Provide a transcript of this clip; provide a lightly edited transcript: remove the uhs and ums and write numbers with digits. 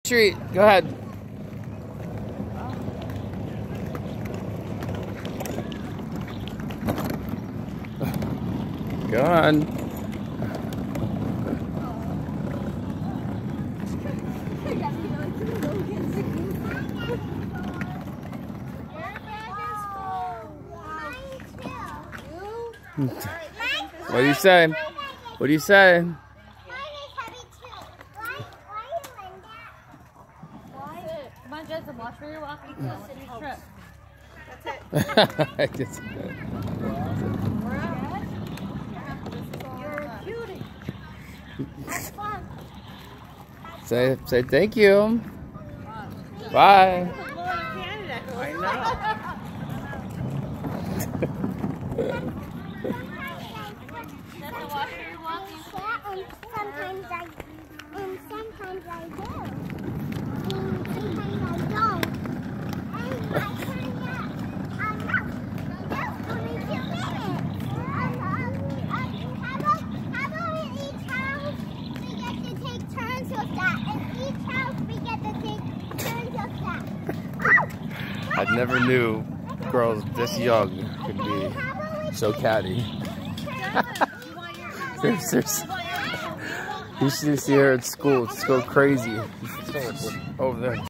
treat. Go ahead. Go on. What do you say? What do you say? Come on, Jensen, watch where you're walking to the city trip. That's it. You're a cutie. Have fun. Say thank you. Bye. I know. Watch where you're walking. Sometimes I do. Sometimes I don't. Only 2 minutes. How about in each house we get to take turns with that? In each house we get to take turns with that. I never knew girls this young could be so catty. You should see her at school. It's so crazy. Over there.